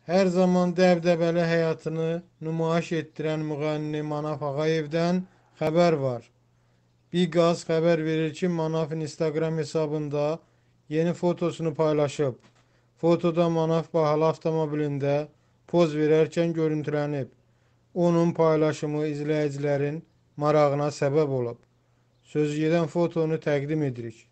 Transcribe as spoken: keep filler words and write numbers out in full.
Hər zaman dəbdəbəli həyatını nümayiş etdirən müğənni Manaf Ağayevdən xəbər var. Biqaz xəbər verir ki, Manafın Instagram hesabında yeni fotosunu paylaşıb. Fotoda Manaf bahalı avtomobilində poz verərkən görüntülənib. Onun paylaşımı izləyicilərin marağına səbəb olub. Sözü gedən fotonu təqdim edirik.